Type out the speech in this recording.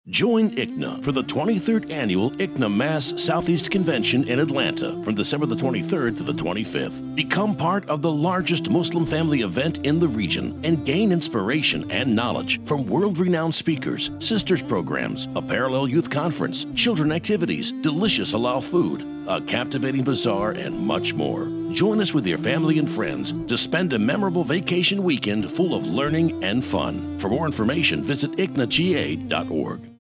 Join ICNA for the 23rd Annual ICNA Mass Southeast Convention in Atlanta from December the 23rd to the 25th. Become part of the largest Muslim family event in the region and gain inspiration and knowledge from world-renowned speakers, sisters programs, a parallel youth conference, children activities, delicious halal food, a captivating bazaar, and much more. Join us with your family and friends to spend a memorable vacation weekend full of learning and fun. For more information, visit icnaga.org.